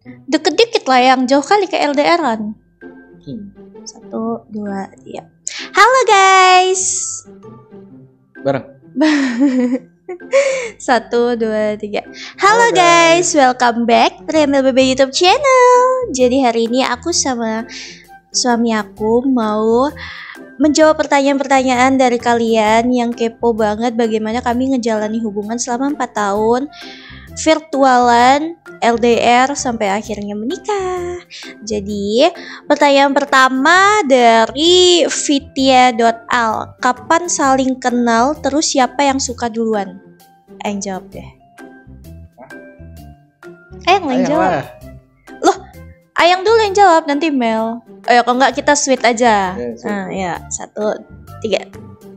Deket-deket lah, yang jauh kali ke LDR-an. 1, 2, 3. Halo guys. Bareng. 1, 2, 3. Halo guys, welcome back to MLBB YouTube channel. Jadi hari ini aku sama suami aku mau menjawab pertanyaan-pertanyaan dari kalian yang kepo banget bagaimana kami ngejalani hubungan selama 4 tahun virtualan, LDR sampai akhirnya menikah. Jadi pertanyaan pertama dari Vitia.al, kapan saling kenal terus siapa yang suka duluan? Yang jawab deh. Yang jawab. Loh, Ayang dulu yang jawab, nanti Mel. Ayo, kalau enggak kita sweet aja. Ya, 1, 3.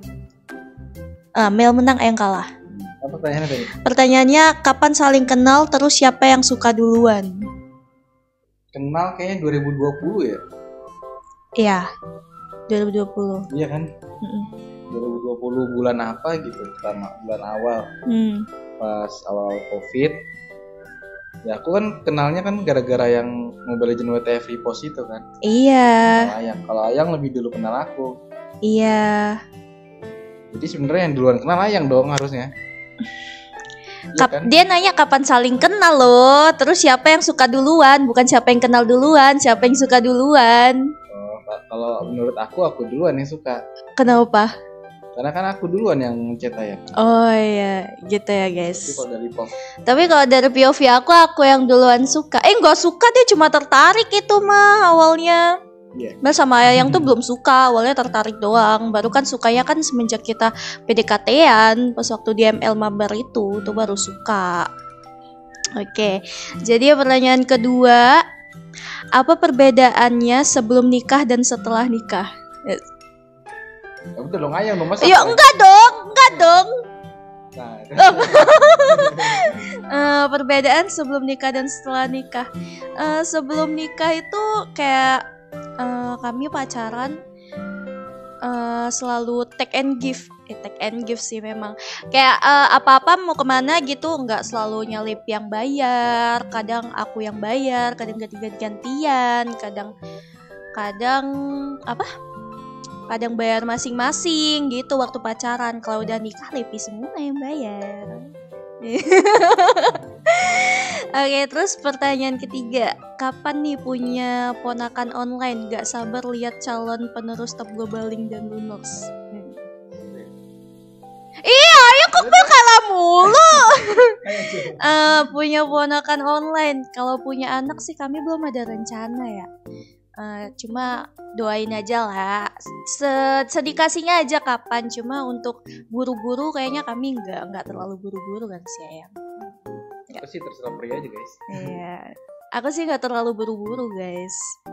Mel menang, Ayang kalah. Apa pertanyaannya tadi? Pertanyaannya, kapan saling kenal terus siapa yang suka duluan? Kenal kayaknya 2020 ya? Iya, 2020. Iya kan? 2020 bulan apa gitu, pertama bulan awal. Pas awal COVID. Ya aku kan kenalnya kan gara-gara yang Mobile Legends WTF repost itu kan. Iya. Kalau Ayang lebih dulu kenal aku. Iya. Jadi sebenarnya yang duluan kenal Ayang dong harusnya. Iya kan? Dia nanya kapan saling kenal loh. Terus siapa yang suka duluan, bukan siapa yang kenal duluan, siapa yang suka duluan. Kalau menurut aku duluan yang suka. Kenapa? Karena kan aku duluan yang ngechat Ayang. Oh iya, gitu ya guys. Tapi kalau dari POV aku yang duluan suka. Gak suka, dia cuma tertarik itu mah awalnya. Nah sama Ayang tuh belum suka, awalnya tertarik doang. Baru kan sukanya kan semenjak kita PDKT-an, pas waktu di ML Mabar itu tuh baru suka. Oke, jadi pertanyaan kedua, apa perbedaannya sebelum nikah dan setelah nikah? Ya udah dong Ayang dong, masa? Ya enggak dong. Perbedaan sebelum nikah dan setelah nikah. Sebelum nikah itu kayak kami pacaran selalu take and give sih memang. Kayak apa-apa mau kemana gitu nggak selalu nyalip yang bayar. Kadang aku yang bayar, kadang ganti-gantian, kadang bayar masing-masing gitu waktu pacaran. Kalau udah nikah Lepi semua yang bayar. Oke, terus pertanyaan ketiga, kapan nih punya ponakan online? Gak sabar lihat calon penerus Top Globaling dan Lunox. Iya, ayo kok kalah mulu. Punya ponakan online. Kalau punya anak sih kami belum ada rencana ya. Cuma doain aja lah, sedikasinya aja kapan. Cuma untuk buru-buru kayaknya kami nggak terlalu buru-buru kan sih Ayang. Aku sih terserah pria aja guys. Iya, aku sih nggak terlalu buru-buru guys.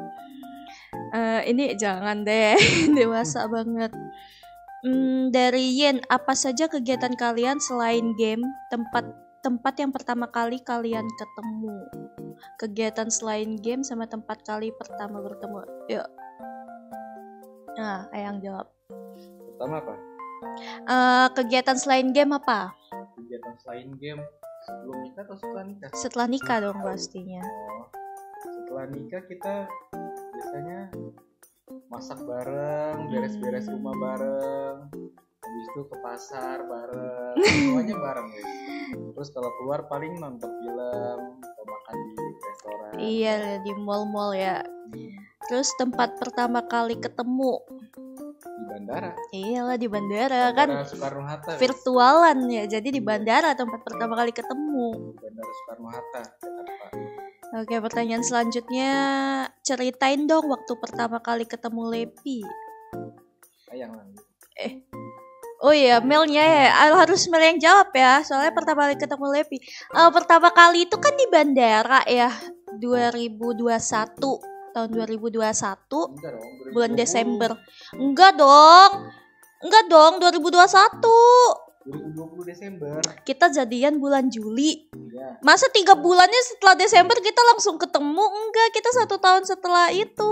Ini jangan deh, dewasa banget. Dari Yen, apa saja kegiatan kalian selain game, tempat yang pertama kali kalian ketemu? Kegiatan selain game sama tempat kali pertama bertemu. Yuk. Nah, Ayang jawab. Pertama apa? Kegiatan selain game apa? Kegiatan selain game sebelum nikah atau setelah nikah? Setelah nikah dong pastinya. Setelah nikah kita biasanya masak bareng, beres-beres rumah bareng. Habis itu ke pasar bareng, semuanya bareng guys. Terus kalau keluar paling nonton film atau makan di restoran. Iya, di mall-mall ya. Terus tempat pertama kali ketemu? Di bandara. Iyalah di bandara kan. Soekarno-Hatta. Virtualan ya, jadi di bandara tempat pertama kali ketemu. Di Bandara Soekarno-Hatta, Jakarta. Oke, pertanyaan selanjutnya, ceritain dong waktu pertama kali ketemu Lepi. Ayang lagi. Oh iya, Melnya ya, harus Mel yang jawab ya, soalnya pertama kali ketemu Lepi. Pertama kali itu kan di bandara ya, 2021, tahun 2021, bulan Desember. Enggak dong, 2021. 2020 Desember. Kita jadian bulan Juli. Iya. Masa 3 bulannya setelah Desember kita langsung ketemu? Enggak, kita 1 tahun setelah itu.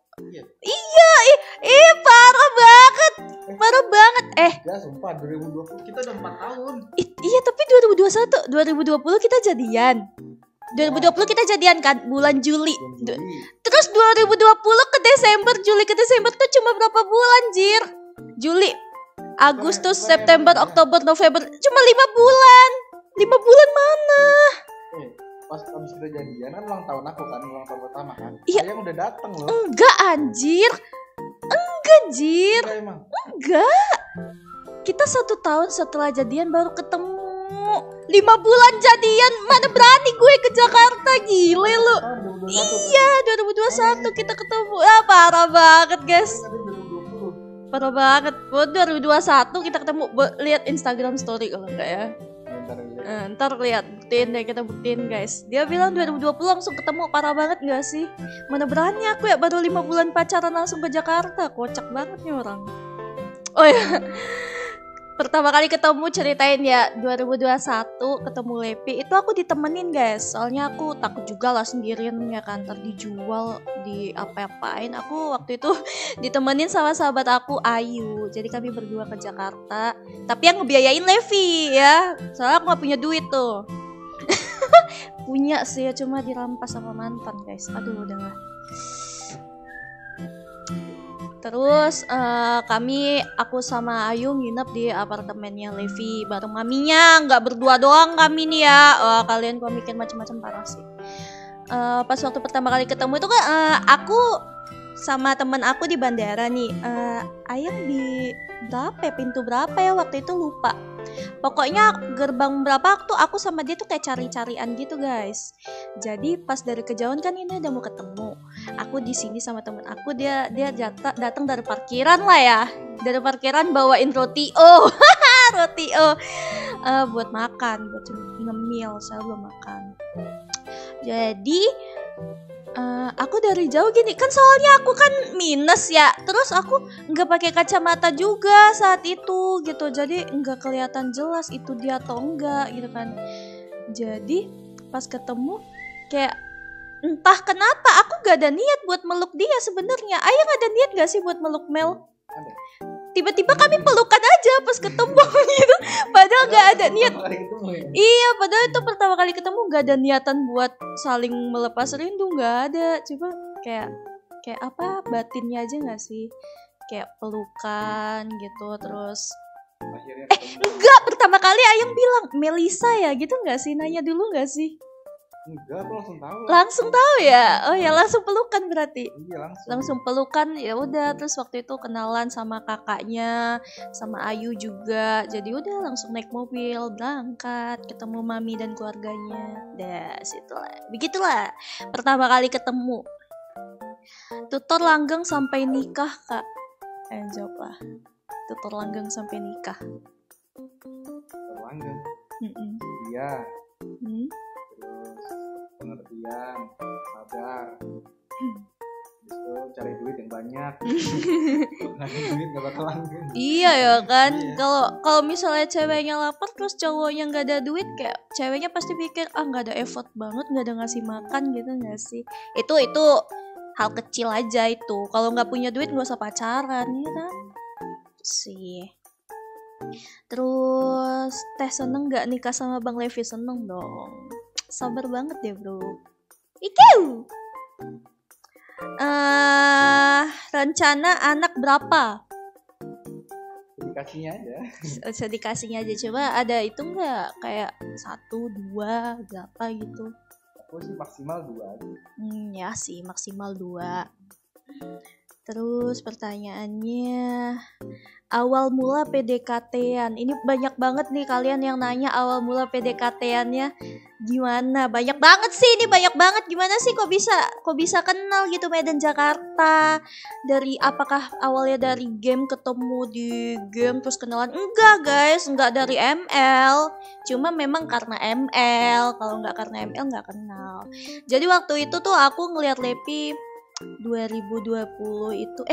Iya, parah banget. Ya sumpah, 2020 kita udah 4 tahun. Iya, tapi 2020 kita jadian. 2020 kita jadian kan bulan Juli. Juli. Terus 2020 ke Desember, Juli ke Desember tuh cuma berapa bulan, Jir? Juli, Agustus, September, Oktober, November, cuma 5 bulan. 5 bulan mana? Pas abis kita jadian kan ulang tahun aku kan, ulang tahun pertama kan. Iya. Ayang udah dateng loh. Enggak anjir. Enggak, Jir. Enggak emang. Enggak. Kita 1 tahun setelah jadian baru ketemu. 5 bulan jadian, mana berani gue ke Jakarta, gile lu. Iya, 2021 kita ketemu. Ah, parah banget, guys. Parah banget. 2021 kita ketemu. Lihat Instagram story kalau enggak ya. Ntar lihat, buktiin deh, kita buktiin guys. Dia bilang 2020 langsung ketemu, parah banget gak sih? Mana berani aku ya baru 5 bulan pacaran langsung ke Jakarta. Kocak banget nih orang. Oh ya, pertama kali ketemu ceritain ya 2021 ketemu Lepi. Itu aku ditemenin guys, soalnya aku takut juga lah sendirian ya kan, ntar dijual, di apa-apain. Aku waktu itu ditemenin sama sahabat aku Ayu. Jadi kami berdua ke Jakarta. Tapi yang ngebiayain Levi ya, soalnya aku gak punya duit tuh. Punya sih ya, cuma dirampas sama mantan guys. Aduh udahlah. Terus aku sama Ayu nginep di apartemennya Levi bareng maminya, nggak berdua doang kami nih ya. Kalian gua mikir macam-macam parah sih. Pas waktu pertama kali ketemu itu kan aku sama temen aku di bandara nih. Ayang di berapa ya, pintu berapa ya waktu itu lupa. Pokoknya gerbang berapa tuh aku sama dia tuh kayak cari-carian gitu guys. Jadi pas dari kejauhan kan ini udah mau ketemu. Aku di sini sama temen aku, dia datang dari parkiran lah ya. Dari parkiran bawain roti roti buat makan, buat ngemil. Saya belum makan. Jadi aku dari jauh gini kan, soalnya aku kan minus ya, terus aku nggak pakai kacamata juga saat itu gitu, jadi nggak kelihatan jelas itu dia atau enggak gitu kan. Jadi pas ketemu kayak entah kenapa aku gak ada niat buat meluk dia sebenarnya. Ayang ada niat gak sih buat meluk Mel? Ada. Tiba-tiba kami pelukan aja pas ketemu gitu, padahal gak ada niat. Iya, padahal itu pertama kali ketemu gak ada niatan buat saling melepas rindu, gak ada. Coba kayak apa, batinnya aja gak sih? Kayak pelukan gitu, terus enggak, pertama kali Ayang bilang Melisa ya gitu gak sih? Nanya dulu gak sih? Enggak, aku langsung tahu. Langsung tahu ya? Oh ya, langsung pelukan berarti. Iya, langsung pelukan. Ya udah, terus waktu itu kenalan sama kakaknya, sama Ayu juga. Jadi udah langsung naik mobil berangkat, ketemu mami dan keluarganya. Situlah. Begitulah pertama kali ketemu. Tutor langgeng sampai nikah, Kak. Jawab lah. Tutor langgeng sampai nikah. Tutor langgeng. Iya. Pengertian, sabar, itu cari duit yang banyak. Nggak duit nggak bakal langgeng. Iya ya kan, kalau misalnya ceweknya lapar terus cowoknya nggak ada duit, kayak ceweknya pasti pikir nggak ada effort banget, nggak ada ngasih makan gitu nggak sih? Itu hal kecil aja itu. Kalau nggak punya duit nggak usah pacaran ya kan? Sih. Terus Teh seneng nggak nikah sama Bang Levi? Seneng dong. Sabar banget ya bro. Ikiu. Rencana anak berapa? Dikasihnya aja. Sedikasinya aja. Coba ada itu nggak, kayak 1, 2, berapa gitu? Aku sih maksimal 2 aja. Ya sih maksimal 2. Terus pertanyaannya, awal mula PDKT-an. Ini banyak banget nih kalian yang nanya awal mula PDKT-annya gimana. Banyak banget sih, ini banyak banget. Gimana sih kok bisa kenal gitu Medan Jakarta? Dari apakah awalnya dari game, ketemu di game terus kenalan? Enggak guys, enggak dari ML. Cuma memang karena ML. Kalau enggak karena ML enggak kenal. Jadi waktu itu tuh aku ngeliat Lepi 2020 itu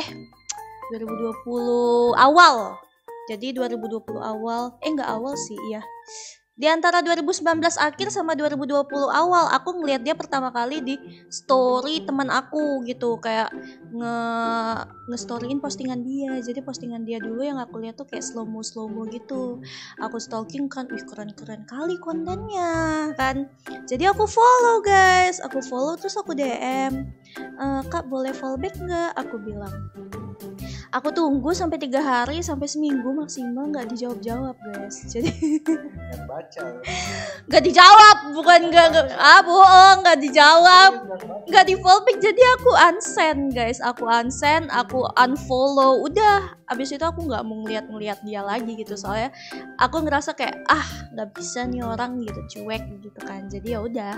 2020 awal. Jadi 2020 awal, enggak awal sih, iya. Di antara 2019 akhir sama 2020 awal aku ngeliat dia pertama kali di story teman aku gitu, kayak nge-storyin postingan dia. Jadi postingan dia dulu yang aku lihat tuh kayak slow mo gitu. Aku stalking kan, keren kali kontennya kan. Jadi aku follow guys, terus aku DM, Kak boleh follow back nggak? Aku bilang. Aku tunggu sampai 3 hari sampai seminggu maksimal, nggak dijawab guys. Jadi nggak dijawab, bukan bohong, nggak dijawab, nggak di follow back. Jadi aku unsend guys, aku unfollow. Udah, abis itu aku nggak mau ngeliat dia lagi gitu, soalnya aku ngerasa kayak nggak bisa nih orang gitu, cuek gitu kan. Jadi ya udah.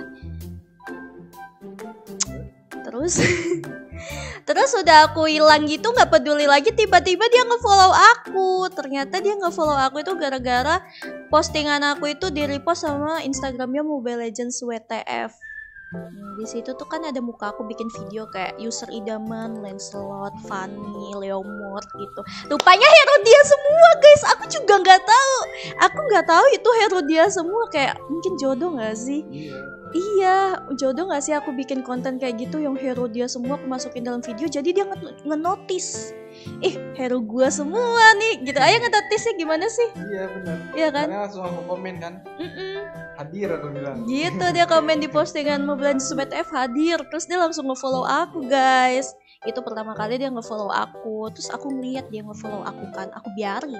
Terus udah aku hilang gitu, nggak peduli lagi. Tiba-tiba dia ngefollow aku. Ternyata dia ngefollow aku itu gara-gara postingan aku itu di repost sama Instagramnya Mobile Legends WTF. Di situ tuh kan ada muka aku bikin video kayak user idaman, Lancelot, Fanny, Leomord gitu. Rupanya hero dia semua guys. Aku juga nggak tahu. Aku nggak tahu itu hero dia semua. Kayak mungkin jodoh nggak sih? Iya, jodoh gak sih aku bikin konten kayak gitu yang hero dia semua aku masukin dalam video. Jadi dia nge-notice, hero gua semua nih gitu. Ayo nge-notice-nya gimana sih? Iya benar. Iya kan? Karena langsung aku komen kan. Hadir aku bilang. Gitu, dia komen di postingan Mobile Legends WTF hadir. Terus dia langsung nge-follow aku guys. Itu pertama kali dia nge-follow aku. Terus aku ngeliat dia nge-follow aku kan. Aku biarin.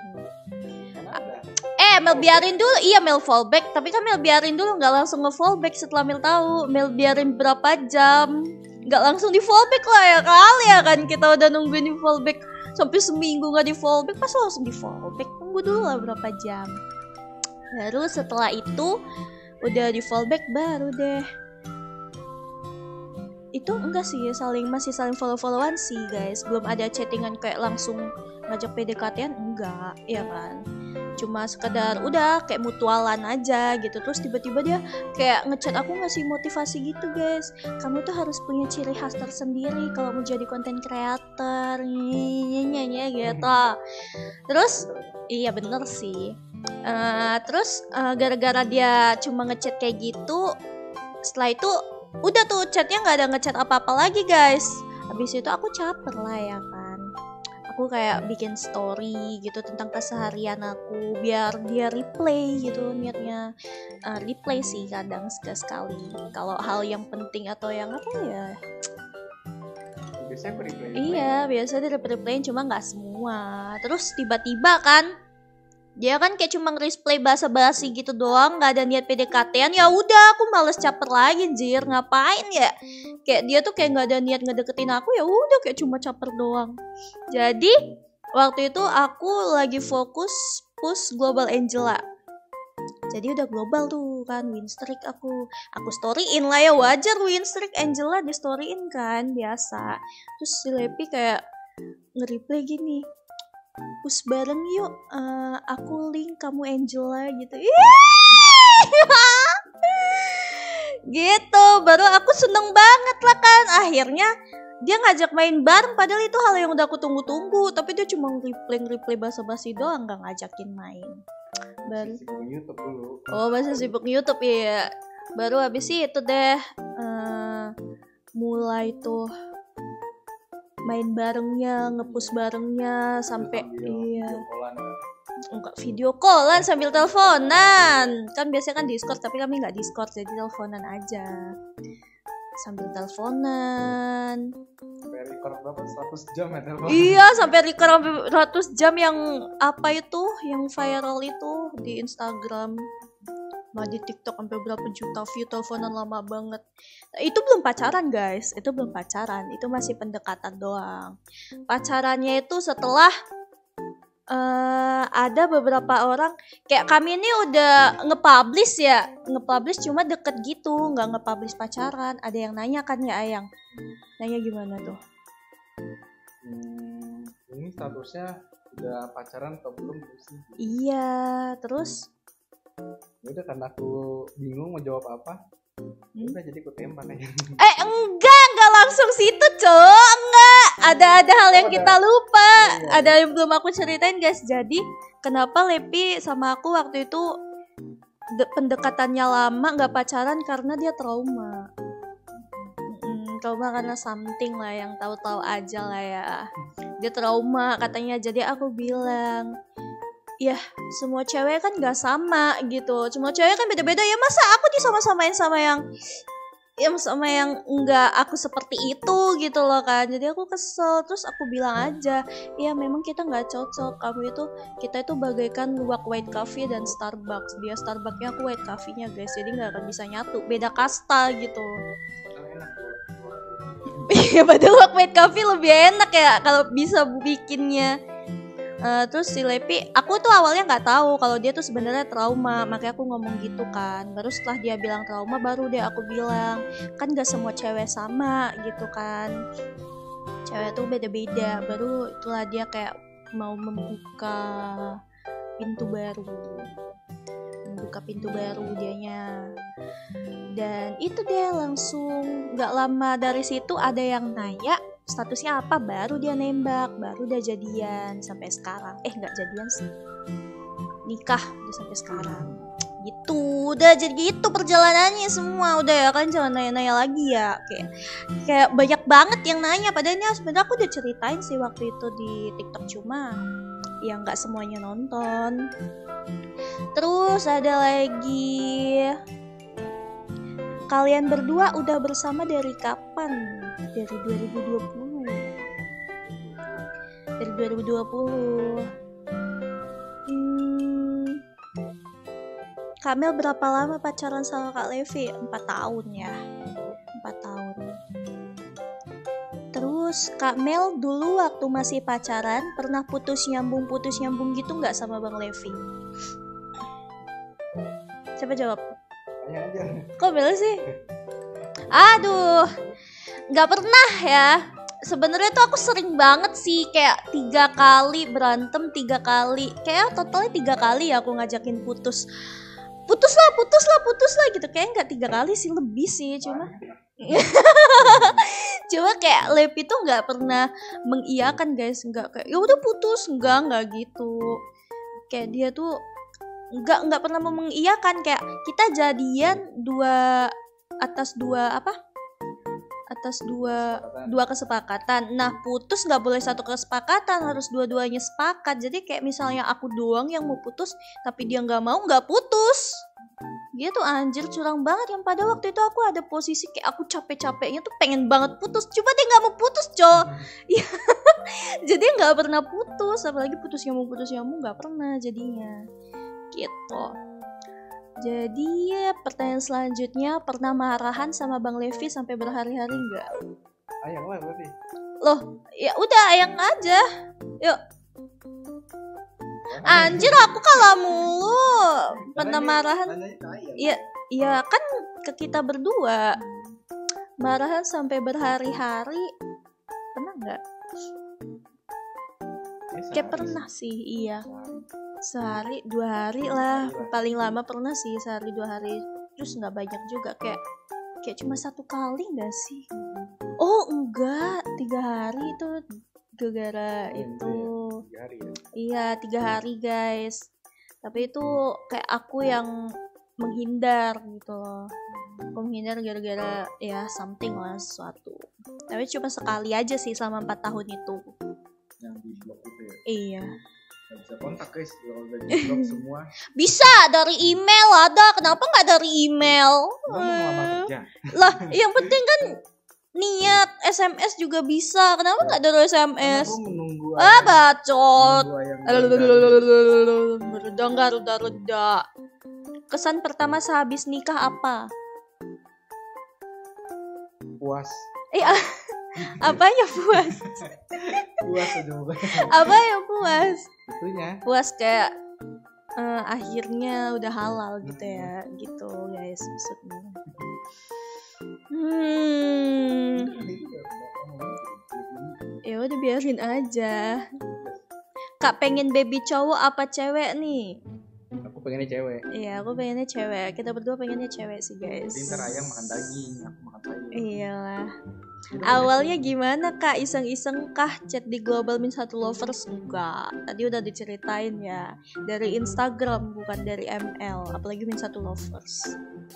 Mel biarin dulu, Mel fallback. Tapi kan Mel biarin dulu, gak langsung nge-fallback. Setelah Mel tahu, Mel biarin berapa jam, gak langsung di fallback lah ya kali ya kan. Kita udah nungguin di fallback sampai seminggu gak di fallback, pas langsung di fallback. Tunggu dulu lah berapa jam. Baru setelah itu udah di fallback baru deh. Itu enggak sih, masih saling follow-followan sih guys. Belum ada chattingan kayak langsung ngajak PDKT-an, enggak, ya kan. Cuma sekedar udah kayak mutualan aja gitu. Terus tiba-tiba dia kayak ngechat aku, ngasih motivasi gitu guys. Kamu tuh harus punya ciri khas tersendiri kalau mau jadi konten creator nyanyi gitu. Terus iya bener sih. Terus gara-gara dia cuma ngechat kayak gitu, setelah itu udah tuh chatnya nggak ada ngechat apa-apa lagi guys. Habis itu aku caper lah ya kan. Aku kayak bikin story gitu tentang keseharian aku biar dia replay gitu, niatnya replay sih kadang sekali kalau hal yang penting atau yang apa ya. Biasanya replay. Iya, biasa dia replay cuma nggak semua. Terus tiba-tiba kan dia kan kayak cuma nge-replay basa-basi gitu doang, nggak ada niat PDKT-an. Ya udah, aku males caper lagi jir, ngapain ya? Kayak dia tuh kayak nggak ada niat ngedeketin aku, ya udah kayak cuma caper doang. Jadi waktu itu aku lagi fokus push Global Angela. Jadi udah global tuh kan, win streak aku storyin lah ya, wajar win streak Angela di storyin kan biasa. Terus si Lepi kayak nge-reply gini, push bareng yuk, aku link kamu Angela gitu. Gitu, baru aku seneng banget lah kan. Akhirnya dia ngajak main bareng, padahal itu hal yang udah aku tunggu-tunggu. Tapi dia cuma nge-replay basa-basi doang, gak ngajakin main. Baru YouTube dulu. masih sibuk YouTube ya. Baru habis itu deh mulai tuh main barengnya, nge-push barengnya sampai enggak video callan sambil teleponan. Kan biasanya kan Discord, tapi kami nggak Discord, jadi teleponan aja. Sambil teleponan. Sampai record berapa? 100 jam ya telepon. Iya, sampai record 100 jam yang apa itu, yang viral itu di Instagram. Nah, di TikTok sampai berapa juta view, teleponan lama banget. Nah, itu belum pacaran guys, itu belum pacaran, itu masih pendekatan doang. Pacarannya itu setelah ada beberapa orang, kayak kami ini udah nge-publish cuma deket gitu, nggak nge-publish pacaran. Ada yang nanya kan ya Ayang, nanya gimana tuh? Ini statusnya udah pacaran atau belum sih? Iya, terus? Udah, karena aku bingung mau jawab apa, udah jadi aku tembak aja. Enggak langsung situ cok, enggak. Ada hal yang kita lupa, ada yang belum aku ceritain guys. Jadi kenapa Lepi sama aku waktu itu pendekatannya lama nggak pacaran karena dia trauma. Trauma karena something lah yang tahu-tahu aja lah ya. Dia trauma katanya. Jadi aku bilang, ya semua cewek kan gak sama gitu. Semua cewek kan beda-beda ya. Masa aku disama-samain sama yang enggak aku seperti itu gitu loh kan. Jadi aku kesel. Terus aku bilang aja, ya memang kita gak cocok. Kita itu bagaikan luwak white coffee dan Starbucks. Dia Starbucksnya, aku white coffee-nya guys. Jadi gak akan bisa nyatu. Beda kasta gitu. Ya padahal white coffee lebih enak ya kalau bisa bikinnya. Terus si Lepi, aku tuh awalnya nggak tahu kalau dia tuh sebenarnya trauma, makanya aku ngomong gitu kan. Baru setelah dia bilang trauma, baru deh aku bilang, kan gak semua cewek sama gitu kan. Cewek tuh beda-beda. Baru itulah dia kayak mau membuka pintu baru dianya. Dan itu dia langsung gak lama dari situ ada yang nanya statusnya apa, baru dia nembak, baru udah jadian sampai sekarang. Gak jadian sih, nikah udah sampai sekarang gitu. Udah jadi gitu perjalanannya semua. Udah ya kan, jangan nanya-nanya lagi ya. Kayak banyak banget yang nanya. Padahal sebenarnya aku udah ceritain sih waktu itu di TikTok, cuma yang gak semuanya nonton. Terus ada lagi, kalian berdua udah bersama dari kapan? Dari 2020. Dari 2020. Kamel berapa lama pacaran sama Kak Levi? 4 tahun ya. 4 tahun. Terus Kak Mel dulu waktu masih pacaran pernah putus nyambung gitu nggak sama Bang Levi? Siapa jawab? Tanya aja. Kok Mel sih? Aduh, nggak pernah ya. Sebenarnya tuh aku sering banget sih, kayak 3 kali berantem, 3 kali. Kayak totalnya 3 kali ya aku ngajakin putus lah gitu. Kayaknya nggak 3 kali sih, lebih sih, cuma kayak Levi tuh nggak pernah mengiyakan guys, nggak kayak ya udah putus, nggak gitu. Kayak dia tuh nggak pernah mau mengiyakan. Kayak kita jadian atas dua kesepakatan. Nah putus nggak boleh satu kesepakatan, harus dua-duanya sepakat. Jadi kayak misalnya aku doang yang mau putus tapi dia nggak mau, nggak putus gitu. Anjir, curang banget. Yang pada waktu itu aku ada posisi kayak aku capek-capeknya tuh pengen banget putus, cuma dia nggak mau putus cowok. Jadi nggak pernah putus, apalagi putus yang mau nggak pernah jadinya gitu. Jadi pertanyaan selanjutnya, pernah marahan sama Bang Levi sampai berhari-hari nggak? Ayang lah berarti. Loh, ya udah ayang aja. Yuk. Anjir, aku kalah mulu. Pernah marahan? Iya kan ke kita berdua. Marahan sampai berhari-hari. Pernah nggak? Kayak pernah sih, iya. Sehari 2 hari lah, paling lama pernah sih sehari 2 hari. Terus nggak banyak juga, kayak cuma 1 kali nggak sih? Oh enggak, 3 hari itu gara-gara itu. 3 hari ya? Iya 3 hari guys. Tapi itu kayak aku yang menghindar gitu loh. Aku menghindar gara-gara ya something lah, sesuatu. Tapi cuma sekali aja sih selama 4 tahun itu. Yang di blog itu ya? Iya. Gak bisa kontak guys, kalau udah di blog semua. Bisa dari email ada, kenapa nggak dari email? Kamu mau ngelamar kerja? Lah, yang penting kan niat. SMS juga bisa, kenapa nggak dari SMS? Aku menunggu Bacot. Menunggu Reda. Kesan pertama sehabis nikah apa? Puas. Apanya puas? Puas aja bukan. Apa yang puas? Itunya. Puas kayak akhirnya udah halal gitu ya, gitu guys maksudnya. Ya udah biarin aja. Kak pengen baby cowok apa cewek nih? Aku pengennya cewek. Iya, aku pengennya cewek. Kita berdua pengennya cewek sih guys. Jadi ntar ayam makan daging, aku makan sayur. Iyalah. Awalnya gimana kak? Iseng-iseng kah chat di Global Min 1 Lovers? Enggak, tadi udah diceritain ya. Dari Instagram bukan dari ML. Apalagi Min 1 Lovers.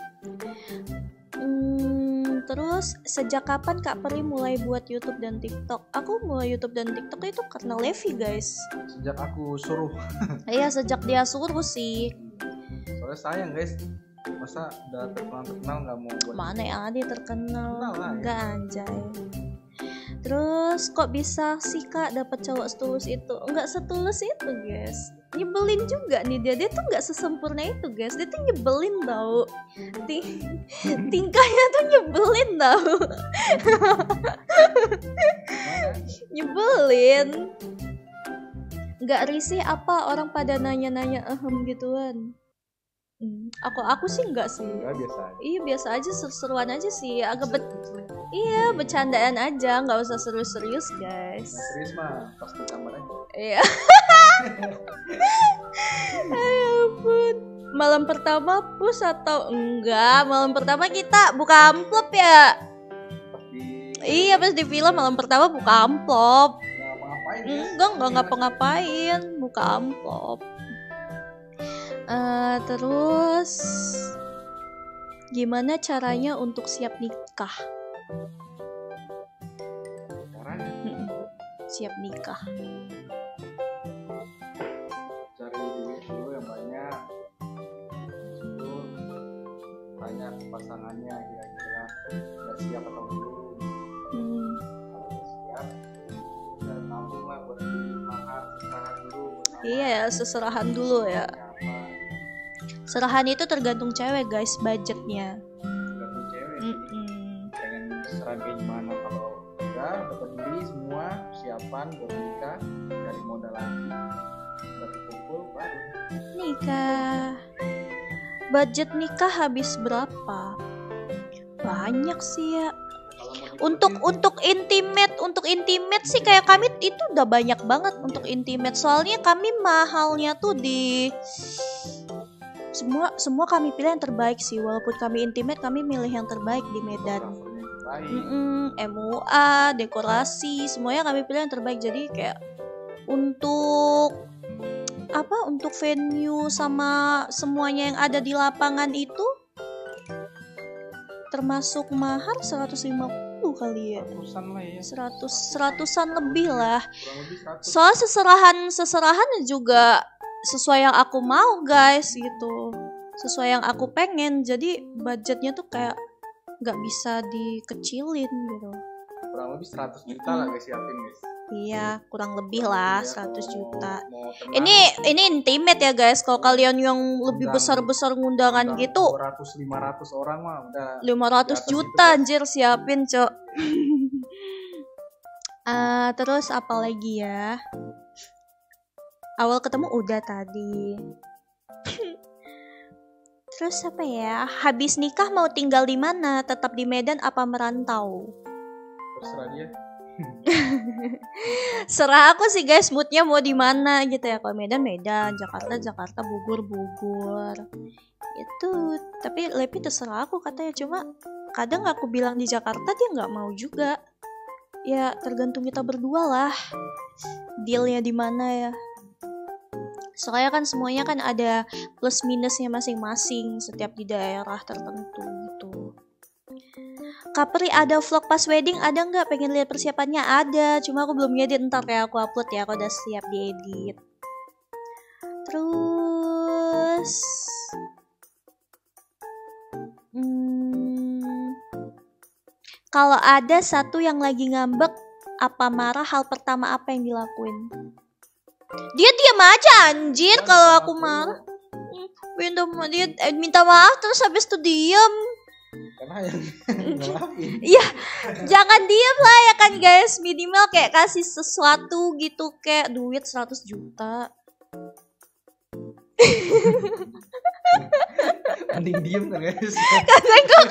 Terus sejak kapan Kak Peri mulai buat YouTube dan TikTok? Aku mulai YouTube dan TikTok itu karena Levi guys. Sejak aku suruh. Iya sejak dia suruh sih. Soalnya sayang guys, masa udah terkenal nggak mau buat. Mana yang ada terkenal? Enggak ya. anjay. Terus kok bisa sih Kak dapat cowok setulus itu? Enggak setulus itu guys. Nyebelin juga nih dia tuh nggak sesempurna itu guys. Dia tuh nyebelin tau. Tingkahnya tuh nyebelin tau. Nyebelin. Nggak risih apa orang pada nanya-nanya gituan. Aku sih enggak sih. Enggak, biasa aja. Iya biasa aja, seru-seruan aja sih. Iya bercandaan aja, nggak usah serius-serius guys. Nah, serius mah pas di kamar aja. Iya. Ayo ampun. Malam pertama push atau enggak? Malam pertama kita buka amplop ya. Iya pas di film malam pertama buka amplop. Enggak ngapa-ngapain, buka amplop. Terus gimana caranya untuk siap nikah? Siap nikah. Cari duit dulu yang banyak. Itu tanya ke pasangannya kira-kira udah siap atau belum. Kalau udah siap, udah nabung lah buat beli mahar, seserahan dulu. Iya, seserahan dulu ya. Serahan itu tergantung cewek guys, budgetnya. Tergantung cewek sih. Pengen serahan kayak gimana. Kalau udah beli semua persiapan buat nikah, dari modal lagi, udah dikumpul baru nikah. Budget nikah habis berapa? Banyak sih ya. Untuk intimate sih kayak kami itu udah banyak banget untuk intimate. Soalnya kami mahalnya tuh di semua kami pilih yang terbaik sih. Walaupun kami intimate, kami milih yang terbaik di Medan. MUA, dekorasi, semuanya kami pilih yang terbaik. Jadi kayak untuk venue sama semuanya yang ada di lapangan itu termasuk mahar 150 kali ya. 100-an lah ya. 100-an lebih lah. Soal seserahan juga sesuai yang aku mau guys gitu, sesuai yang aku pengen. Jadi budgetnya tuh kayak nggak bisa dikecilin gitu. Kurang lebih 100 juta lah guys siapin guys. Iya kurang lebih lah 100 juta. Ini intimate ya guys. Kalau kalian yang lebih besar undangan gitu 200-500 orang mah udah 500 juta anjir siapin cok. Terus apa lagi ya? Awal ketemu udah tadi. Terus apa ya? Habis nikah mau tinggal di mana? Tetap di Medan apa merantau? Terserah dia. Serah aku sih guys, moodnya mau di mana gitu ya. Kalau Medan, Jakarta, Bogor. Itu. Tapi Lepi terserah aku katanya. Cuma kadang aku bilang di Jakarta dia nggak mau juga. Ya tergantung kita berdua lah. Dealnya di mana ya? Soalnya kan semuanya kan ada plus minusnya masing-masing setiap di daerah tertentu gitu. Kak Peri ada vlog pas wedding ada nggak? Pengen lihat persiapannya ada, cuma aku belum ngedit, ntar ya aku upload ya, aku udah siap diedit. Terus kalau ada satu yang lagi ngambek apa marah, hal pertama apa yang dilakuin? Dia diam aja anjir kalau aku marah. Dia minta maaf terus habis itu diam. Karena yang ngelakuin. Iya, jangan diam lah ya kan guys. Minimal kayak kasih sesuatu gitu, kayak duit 100 juta. Mending diem kan guys. Kata kok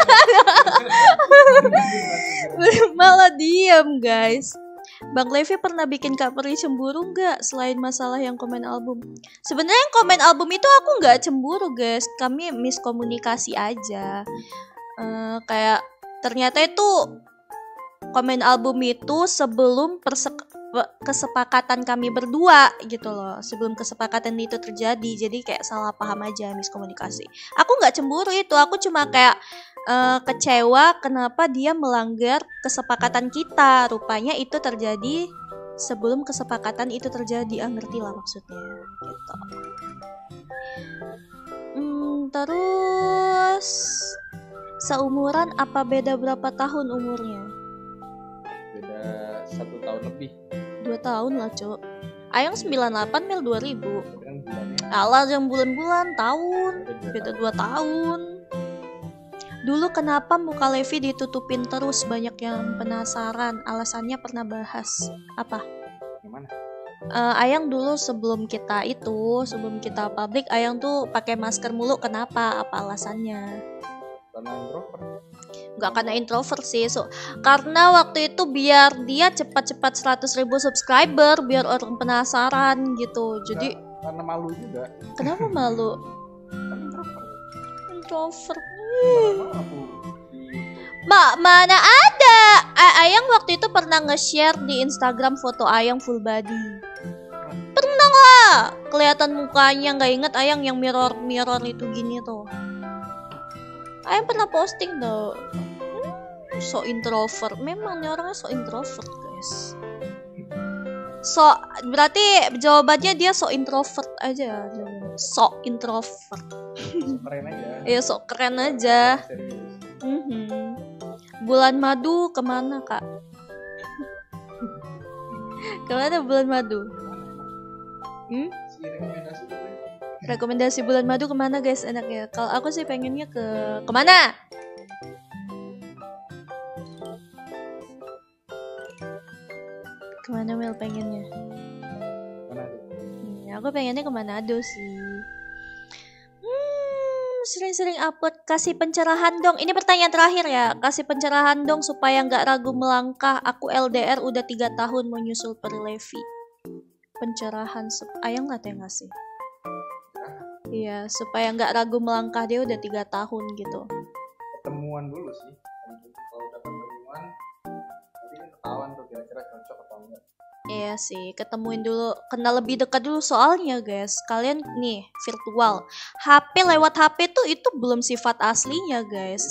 malah diem guys. Bang Levi pernah bikin Kak Peri cemburu nggak selain masalah yang komen album? Sebenarnya yang komen album itu aku nggak cemburu guys, kami miskomunikasi aja. Kayak ternyata itu komen album itu sebelum kesepakatan kami berdua gitu loh, sebelum kesepakatan itu terjadi. Jadi kayak salah paham aja, miskomunikasi. Aku nggak cemburu itu, aku cuma kayak kecewa kenapa dia melanggar kesepakatan kita. Rupanya itu terjadi sebelum kesepakatan itu terjadi. Ngerti lah maksudnya gitu. Terus seumuran apa beda berapa tahun umurnya? Beda 1 tahun lebih. 2 tahun lah, Cok. Ayang 98, Mel 2000. Kan bulannya Alah, yang bulan-bulan, tahun. Beda 2 tahun. Dulu kenapa muka Levi ditutupin terus? Banyak yang penasaran. Alasannya pernah bahas. Apa? Gimana? Ayang dulu sebelum kita publik, Ayang tuh pakai masker mulu. Kenapa? Apa alasannya? Karena introvert. Gak karena introvert sih, karena waktu itu biar dia cepat-cepat 100.000 subscriber, biar orang penasaran gitu. Jadi karena malu juga. Kenapa malu? Kan introvert. Mana ada. Ayang waktu itu pernah nge-share di Instagram foto Ayang full body. Pernah lah. Kelihatan mukanya, nggak inget Ayang yang mirror itu gini tuh. Ayang pernah posting tuh. So introvert. Memang nih orangnya so introvert, guys. Berarti jawabannya dia so introvert aja. So introvert. Keren aja. Iya, sok keren aja. Bulan madu kemana, Kak? Kemana bulan madu? Rekomendasi bulan madu kemana, guys? Enaknya. Kalau aku sih pengennya kemana? Kemana Mel pengennya? Aku pengennya ke Manado sih. Sering-sering upload. Kasih pencerahan dong. Ini pertanyaan terakhir ya. Kasih pencerahan dong supaya nggak ragu melangkah. Aku LDR udah 3 tahun mau nyusul Peri Levi. Pencerahan Ayang nggak teh ngasih. Iya, supaya nggak ragu melangkah, dia udah 3 tahun gitu. Ketemuan dulu sih. Kalau udah ketemuan, nanti kan ketahuan tuh kira-kira cocok atau enggak. Iya sih, ketemuin dulu, kenal lebih dekat dulu. Soalnya guys, kalian nih virtual, HP lewat HP tuh itu belum sifat aslinya guys.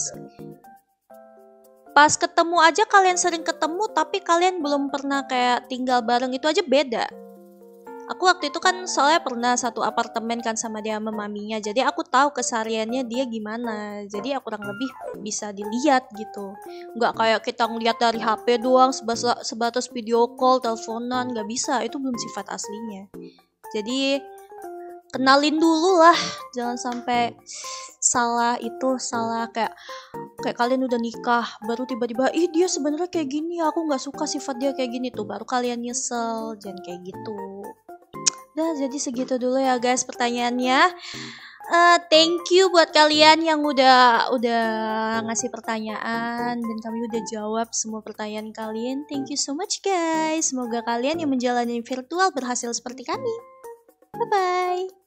Pas ketemu aja kalian sering ketemu, tapi kalian belum pernah kayak tinggal bareng, itu aja beda. Aku waktu itu kan soalnya pernah satu apartemen kan sama dia sama maminya, jadi aku tahu kesehariannya dia gimana. Jadi aku kurang lebih bisa dilihat gitu. Nggak kayak kita ngeliat dari HP doang, sebatas video call, teleponan, nggak bisa. Itu belum sifat aslinya. Jadi kenalin dulu lah, jangan sampai salah kayak kalian udah nikah baru tiba-tiba dia sebenarnya kayak gini, aku nggak suka sifat dia kayak gini, tuh baru kalian nyesel. Jangan kayak gitu. Nah, jadi segitu dulu ya guys pertanyaannya. Thank you buat kalian yang udah ngasih pertanyaan dan kami udah jawab semua pertanyaan kalian. Thank you so much guys. Semoga kalian yang menjalani virtual berhasil seperti kami. Bye bye.